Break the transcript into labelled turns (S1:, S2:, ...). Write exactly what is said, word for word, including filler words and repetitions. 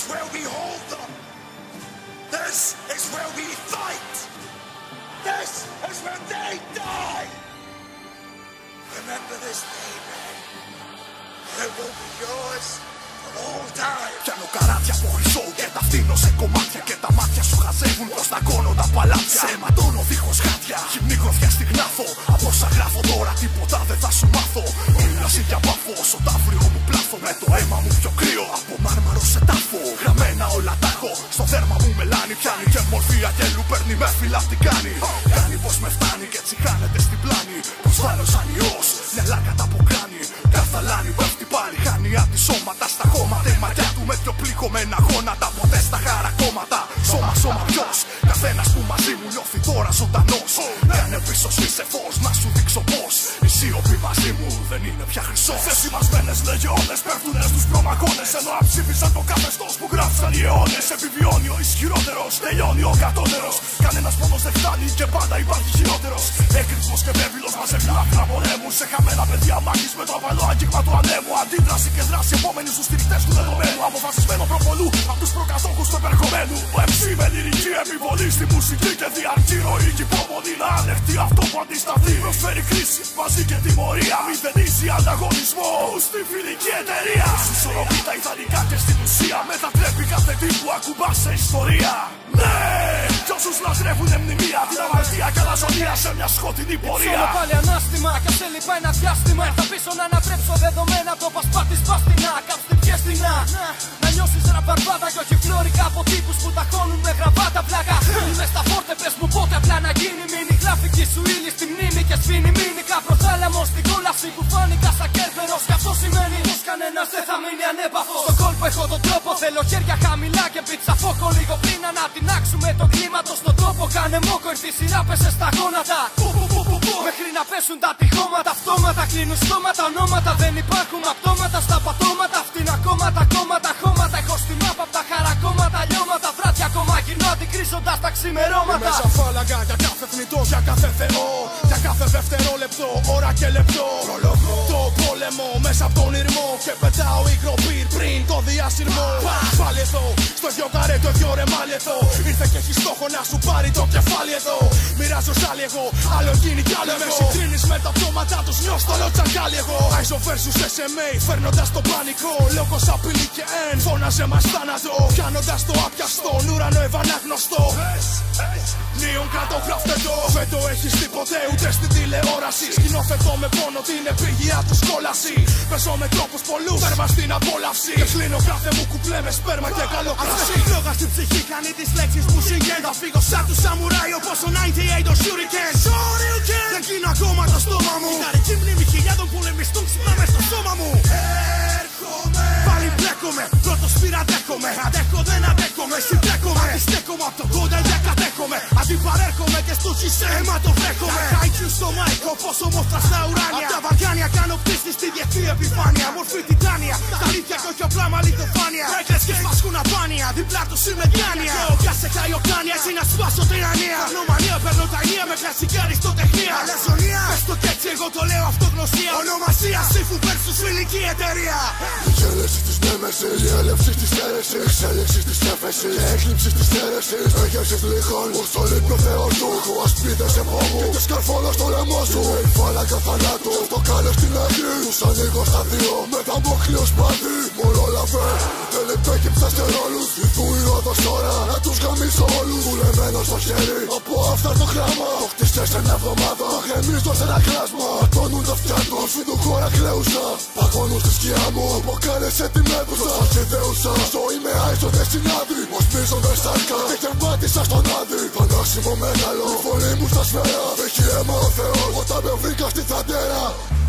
S1: where we hold them. This is where we fight. This is where they die. Remember this day, man. It will be yours for all time.
S2: Πιάνω καράτια από χρυσό και τα φτύνω σε κομμάτια. Και τα μάτια σου χαζεύουν πως τα κόνω τα παλάτια. Σε αιματώνω δίχως χάτια, χυμνή γροθιά στη γνάθω. Από όσα γράφω τώρα τίποτα δεν θα σου μάθω. Ήλαση για μπάφο, όσο ταύριο μου πλάθω. Με το αίμα μου πιο κρύο, από μάρμαρο σε τάφο. Γραμμένα όλα τα έχω, στο δέρμα μου μελάνι. Πιάνει και μορφή αγγέλου, παίρνει με φύλλα τι κάνει. Κάνει πως με φτάνει και έτσι χάνεται στην πλάνη. Πως βάλω σαν ιός, μια λάκα τα αποκράνει. Καθαλάνει, πέφτει πάλι, χάνει αντισώματα στα χώματα. Η ματιά του με πιο πληγωμένα γόνατα. Ποτέ στα χαρακόμματα, σώμα σώμα ποιος. Καθένας που μαζί μου νιώθει τώρα ζωντανός. Κάνε πίσω σβήσε φως, να σου δείξω πως. Η σιωπή μαζί μου δεν είναι πια χρυσός. Θεσιμασμένες λεγεώνες πέφτουνε στους προμαχώνες. Ενώ αψήφισαν το καθεστώς που γράφησαν οι αιώνες. Επιβιώνει ο ισχυρότερος, τελειώνει ο κατώτερος. Κανένας πόνος δεν φτάνει και πάντα υπάρχει χειρότερος. Έκρηθμος και βέβυλος μαζεύει άκρα πολέμου. Σε χαμένα παιδιά μάχης με το απαλό άγγιγμα του ανέμου. Αντίδραση και δράση επόμενοι στους στηριχτές του δεδομένου. Αποφασισμένο προπολού απ' τους προκατόχους του επερχομένου. Ο εμ σι με λυρική επιβολή στη μουσική και διαρκή ροή. Κι υπομονή να ανεχτεί αυτό που αντισταθεί. Προσφέρει κρίση μαζί και τιμωρία. Μηδενίζει ανταγωνισμό στη φιλική εταιρεία. Ισορροπεί τα ιδανικά και στην ουσία. Μετατρέπει κάθε τι που ακουμπά σε ιστορία. Ναι! Κι όσους λατρεύουνε μνημεία. Την αμαρτία και αλαζονία σε μια σκοτεινή πορεία.
S3: Ψώνω πάλι ανάστημα κι ας έλειπα ένα διάστημα. Έρθα πίσω να ανατρέψω δεδομένα από πασπάτη σπάστινα. Κάψτε πιέστηνα. Να νιώσεις ραμπαρμπάδα κι όχι φλόρικα από τύπους που ταχώνουν με γραβάτα πλάκα. Είμαι στα φόρτε, πες μου πότε απλά να γίνει. Μείνει γράφικη σου ύλη στη μνήμη και σφήνει μήνυκα. Προθάλαμο στην κόλαση που φάνηκα σαν κέρβερος. Κι αυτό σημαίνει πως κανένας δεν θα μείνει ανέπαφος. Στο κόλπο έχω τον τρόπο, θέλω χέρια χαμηλά και πίτσα φόκο. Λίγο πριν ανατινάξουμε το κλίματο στον τόπο. Κάνε μόκο, ήρθε η σειρά, πέσε στα γόνατα. Που, που, που, που, που. Μέχρι να πέσουν τα τυχώματα. Αυτόματα κλείνουν στόματα, ονόματα. Δεν υπάρχουν απτώματα στα πατώματα. Φτύνα κόμματα, κόμματα, χώματα. Έχω στη μάπα απ' τα χαρακόμματα. Λιώματα, βράδια ακόμα γυρνώ αντικρίζοντας τα ξημερώματα.
S2: Είμαι σαν φάλαγγα για κάθε θνητό, για κάθε θεό. Για κάθε δευτερόλεπτο, ώρα και λεπτό. Προλογώ το πόλεμο μέσα από τον ήρμο. Και πετάω υγροπύρ πριν το διάσυρμο. Πάλι εδώ, στο δυο καρέ το δυο ρε μάλι εδώ. Ήρθε και έχει στόχο να σου πάρει το κεφάλι εδώ. Μοιράζω σάλι εγώ, άλλο εκείνη κι άλλο εγώ. Με συγκρίνεις με τα πτώματά τους, νιώσ' το λοτσαγκάλι εγώ. Άισο versus ες εμ έι, φέρνοντας το πανικό. Λόγος απειλή και εν, φώναζε μας θάνατο. Πιάνοντας το άπιαστον ουρανό ευανάγνωστο. Νίον κάτω γράφτε το. Δεν το έχεις τίποτε ούτε στην τηλεόραση. Σκηνοθετώ με πόνο την επίγεια του κόλαση. Παίζω με τρόπους πολλούς, τέρμα στην απόλαυση. Και κλείνω κάθε μου κουπλέ με σπέρμα και καλό κρασί.
S4: Λόγα στην ψυχή κάνει τις λέξεις που συγγέν. Θα φύγω σαν του σαμουράι όπως ο ενενήντα οκτώ ο Shuriken. Shuriken! Δεν κλείνω ακόμα το στόμα μου. Μηταρική μνήμη χιλιάδων πολεμιστών ξυπνά μες στο σώμα μου. Έρχομαι, πάλι μπλέκομαι. Πρώτος πειρατέχομαι. Αντέχω δεν αντέχομαι. Συντρέχομαι. Αντιστέκομαι απ' το κόντα για κατέχομαι. Αντιπαρέρχομαι και στο χισέ αίμα το βρέχομαι. Χάικιου στο μάικο όπως ομόφθρα στα ουράνια. Απ' τα βαγκάνια κάνω πίστη στη διεθνή επιφάνεια. Μορφή τιτάνια. Τα αλήθεια κι όχι απλά μαλλιτοφάνεια. Ρέγκλες και σπάσκουν απάνια. Διπλά τους είμαι διάνοια. Πιάσε καλλιοκάνια έτσι να σπάσω τυραννία. Αγνομανία παίρνω τα ενία με κλασική αριστοτεχνία. Αλαζονία. Πες το κι έτσι εγώ το λέω αυτογνωσία. Ονομασία σύφου versus φιλική εταιρεία.
S5: Η γέλεση της νέμεσης, η έλευση της θέρεσης, εξέλιξη της έφεσης, η έκλειψη της θέρεσης, έχεσης λιχών, ως τον ύπνο θεός του, έχω ασπίδες επόμου και τη σκαρφόλα στο λαιμό σου. Είναι η φάλαγγα θανάτου, το κάλε στην άκρη, τους ανοίγω στα δύο, με τα μόχλιο σπάθη. Μόνο λαβέ, δεν επέκυψα σε ρόλους, ηθού η όδος τώρα, να τους γαμίσω όλους. Βουλεμένο στο χέρι, από αυτά το χράμα, το χτίσες σε μια εβδομάδα, το γεμίζω σε ένα κλάσμα. Ατώνουν τα αυτιά τους, φύντου χώρα κλαίουσα, παγώνουν στη σκιά μου, αποκάλεσε τη μέδουσα. Ως ιδέουσα, ζωή με άισο δεν συνάδει, ως μίζονται σάρκα και γεμάτισα στον άδει. Φανάσιμο μεγάλο, η φωνή μου στα σφαίρα, έχει αίμα ο Θεός, όταν με βρήκα στη θαντέρα.